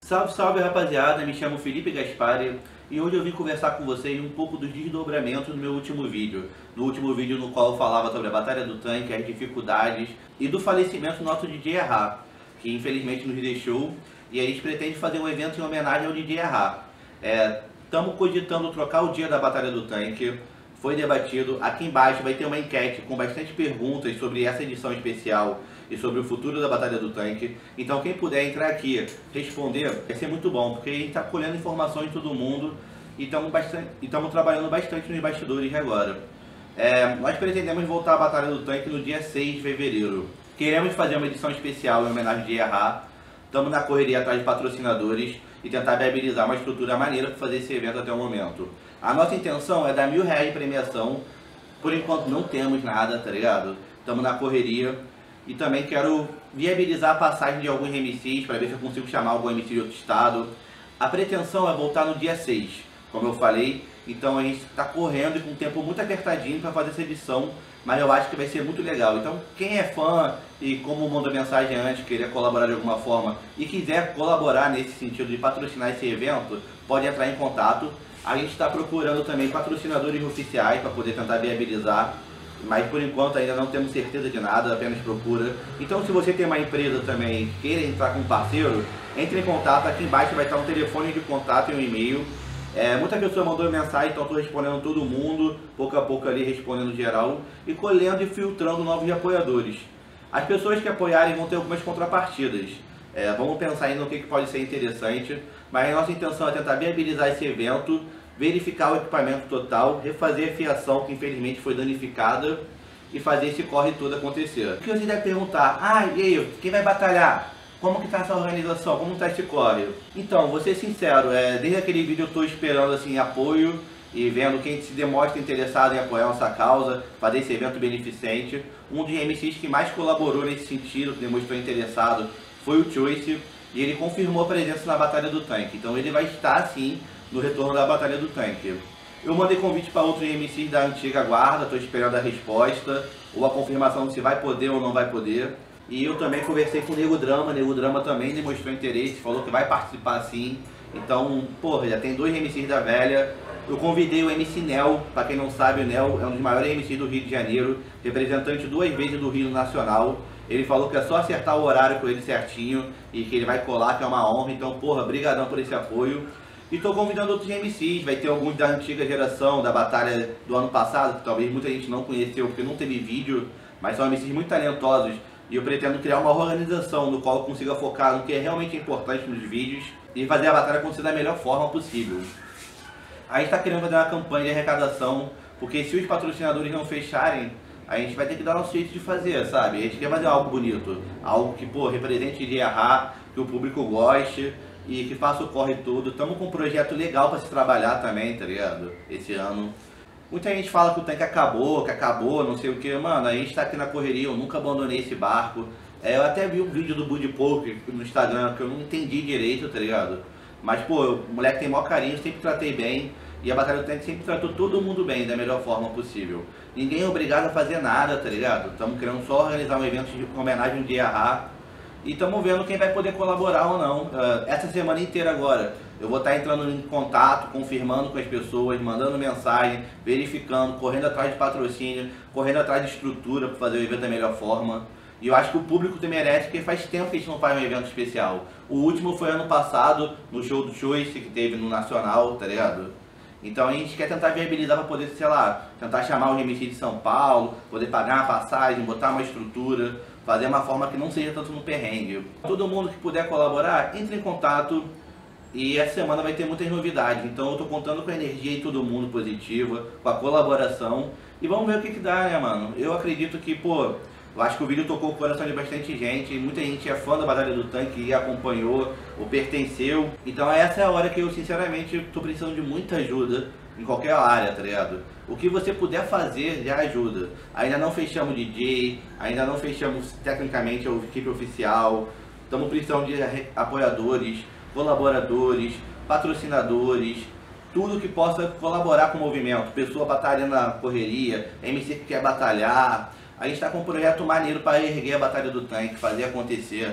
Salve, salve rapaziada, me chamo Felipe Gaspari e hoje eu vim conversar com vocês um pouco dos desdobramentos do meu último vídeo. No último vídeo no qual eu falava sobre a Batalha do Tanque, as dificuldades e do falecimento do nosso DJ Errar, que infelizmente nos deixou, e a gente pretende fazer um evento em homenagem ao DJ Errar. Estamos cogitando trocar o dia da Batalha do Tanque. Foi debatido, aqui embaixo vai ter uma enquete com bastante perguntas sobre essa edição especial e sobre o futuro da Batalha do Tanque. Então quem puder entrar aqui, responder, vai ser muito bom, porque a gente está colhendo informações de todo mundo e estamos trabalhando bastante nos bastidores agora. Nós pretendemos voltar à Batalha do Tanque no dia 6 de fevereiro. Queremos fazer uma edição especial em homenagem de Errar. Estamos na correria atrás de patrocinadores e tentar viabilizar uma estrutura maneira para fazer esse evento até o momento. A nossa intenção é dar R$1.000 de premiação. Por enquanto não temos nada, tá ligado? Estamos na correria. E também quero viabilizar a passagem de alguns MCs para ver se eu consigo chamar algum MC de outro estado. A pretensão é voltar no dia 6, como eu falei. Então a gente está correndo e com um tempo muito apertadinho para fazer essa edição, mas eu acho que vai ser muito legal. Então quem é fã e como mandou mensagem antes, queria colaborar de alguma forma e quiser colaborar nesse sentido de patrocinar esse evento, pode entrar em contato. A gente está procurando também patrocinadores oficiais para poder tentar viabilizar, mas por enquanto ainda não temos certeza de nada, apenas procura. Então se você tem uma empresa também e queira entrar com um parceiro, entre em contato, aqui embaixo vai estar um telefone de contato e um e-mail. Muita pessoa mandou mensagem, então estou respondendo todo mundo, pouco a pouco ali respondendo geral e colhendo e filtrando novos apoiadores. As pessoas que apoiarem vão ter algumas contrapartidas. Vamos pensar ainda no que pode ser interessante, mas a nossa intenção é tentar viabilizar esse evento, verificar o equipamento total, refazer a fiação que infelizmente foi danificada e fazer esse corre todo acontecer. O que você deve perguntar? E aí, quem vai batalhar? Como que está essa organização? Como está esse corre? Então, vou ser sincero, desde aquele vídeo eu estou esperando assim, apoio e vendo quem se demonstra interessado em apoiar nossa causa, fazer esse evento beneficente. Um dos MCs que mais colaborou nesse sentido, que demonstrou interessado, foi o Choice, e ele confirmou a presença na Batalha do Tanque. Então ele vai estar sim no retorno da Batalha do Tanque. Eu mandei convite para outros MCs da antiga guarda, estou esperando a resposta, ou a confirmação se vai poder ou não vai poder. E eu também conversei com o Nego Drama também demonstrou interesse, falou que vai participar sim. Então, porra, já tem dois MCs da velha. Eu convidei o MC Nel, para quem não sabe, o Nel é um dos maiores MCs do Rio de Janeiro, representante 2 vezes do Rio Nacional. Ele falou que é só acertar o horário com ele certinho e que ele vai colar, que é uma honra. Então, porra, brigadão por esse apoio. E tô convidando outros MCs, vai ter alguns da antiga geração, da batalha do ano passado, que talvez muita gente não conheceu porque não teve vídeo, mas são MCs muito talentosos. E eu pretendo criar uma organização no qual eu consiga focar no que é realmente importante nos vídeos e fazer a batalha acontecer da melhor forma possível. A gente está querendo fazer uma campanha de arrecadação, porque se os patrocinadores não fecharem, a gente vai ter que dar nosso jeito de fazer, sabe? A gente quer fazer algo bonito, algo que, pô, represente de Errar, que o público goste e que faça o corre todo. Estamos com um projeto legal para se trabalhar também, tá ligado? Esse ano. Muita gente fala que o tanque acabou, não sei o que. Mano, a gente tá aqui na correria, eu nunca abandonei esse barco. Eu até vi um vídeo do Bud Poke no Instagram que eu não entendi direito, tá ligado? Mas, pô, o moleque tem maior carinho, sempre tratei bem. E a Batalha do Tanque sempre tratou todo mundo bem, da melhor forma possível. Ninguém é obrigado a fazer nada, tá ligado? Estamos querendo só organizar um evento de homenagem de Errar. E estamos vendo quem vai poder colaborar ou não. Essa semana inteira agora, eu vou estar entrando em contato, confirmando com as pessoas, mandando mensagem, verificando, correndo atrás de patrocínio, correndo atrás de estrutura para fazer o evento da melhor forma. E eu acho que o público te merece, porque faz tempo que a gente não faz um evento especial. O último foi ano passado, no show do Choice, que teve no Nacional, tá ligado? Então a gente quer tentar viabilizar para poder, sei lá, tentar chamar o MC de São Paulo, poder pagar uma passagem, botar uma estrutura, fazer uma forma que não seja tanto no perrengue. Todo mundo que puder colaborar, entre em contato. E essa semana vai ter muitas novidades, então eu tô contando com a energia de todo mundo positiva, com a colaboração. E vamos ver o que dá, né, mano? Eu acredito que, pô, eu acho que o vídeo tocou o coração de bastante gente. Muita gente é fã da Batalha do Tanque e acompanhou, ou pertenceu. Então essa é a hora que eu, sinceramente, tô precisando de muita ajuda em qualquer área, tá ligado? O que você puder fazer já ajuda. Ainda não fechamos DJ, ainda não fechamos tecnicamente a equipe oficial. Estamos precisando de apoiadores, colaboradores, patrocinadores, tudo que possa colaborar com o movimento. Pessoa batalhando na correria, MC que quer batalhar. A gente está com um projeto maneiro para erguer a Batalha do Tanque, fazer acontecer.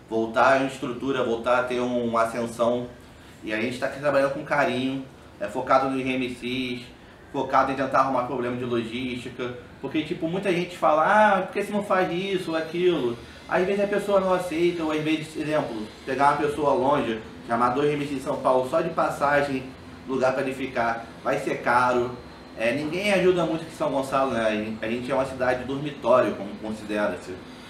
voltar em estrutura, voltar a ter uma ascensão. E a gente está aqui trabalhando com carinho, focado nos MCs, focado em tentar arrumar problema de logística, porque tipo, muita gente fala, por que você não faz isso ou aquilo? Às vezes a pessoa não aceita, ou às vezes, exemplo, pegar uma pessoa longe, chamar 2 MCs em São Paulo só de passagem, lugar para ele ficar, vai ser caro. Ninguém ajuda muito aqui em São Gonçalo, né? A gente é uma cidade dormitório, como considera-se,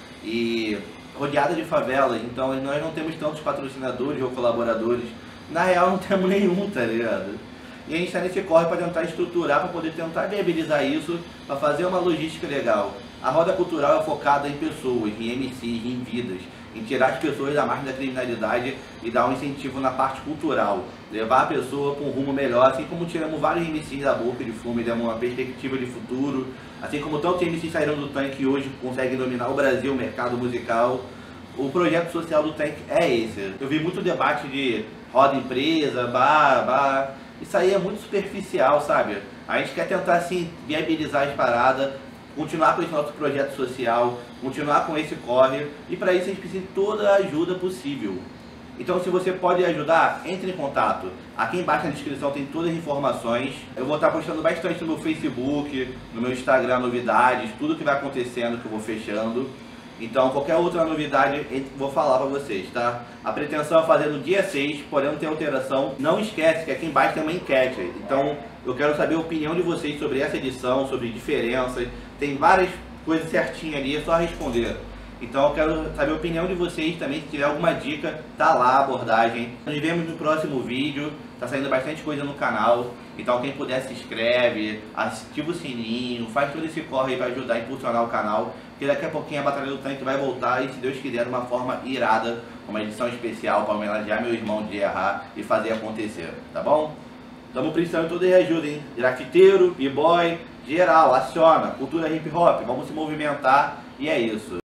e rodeada de favelas, então nós não temos tantos patrocinadores ou colaboradores. Na real não temos nenhum, tá ligado? E a gente está nesse corre para tentar estruturar, para poder tentar viabilizar isso, para fazer uma logística legal. A roda cultural é focada em pessoas, em MCs, em vidas, em tirar as pessoas da margem da criminalidade e dar um incentivo na parte cultural. Levar a pessoa para um rumo melhor, assim como tiramos vários MCs da boca de fumo e demos uma perspectiva de futuro. Assim como tantos MCs saíram do Tanque e hoje conseguem dominar o Brasil, o mercado musical. O projeto social do Tanque é esse. Eu vi muito debate de roda empresa, bar. Isso aí é muito superficial, sabe? A gente quer tentar, assim, viabilizar as paradas, continuar com esse nosso projeto social, continuar com esse corre, e para isso a gente precisa de toda a ajuda possível. Então, se você pode ajudar, entre em contato. Aqui embaixo na descrição tem todas as informações. Eu vou estar postando bastante no meu Facebook, no meu Instagram, novidades, tudo que vai acontecendo, que eu vou fechando. Então, qualquer outra novidade, vou falar pra vocês, tá? A pretensão é fazer no dia 6, porém não tem alteração. Não esquece que aqui embaixo tem uma enquete. Então, eu quero saber a opinião de vocês sobre essa edição, sobre diferenças. Tem várias coisas certinhas ali, é só responder. Então, eu quero saber a opinião de vocês também. Se tiver alguma dica, tá lá a abordagem. Nos vemos no próximo vídeo. Tá saindo bastante coisa no canal. Então, quem puder, se inscreve, ativa o sininho, faz todo esse corre aí pra ajudar a impulsionar o canal. Porque daqui a pouquinho a Batalha do Tanque vai voltar e, se Deus quiser, de uma forma irada, uma edição especial para homenagear meu irmão de errar e fazer acontecer, tá bom? Estamos precisando de toda a ajuda, hein? Grafiteiro, b-boy, geral, aciona, cultura hip hop, vamos se movimentar e é isso.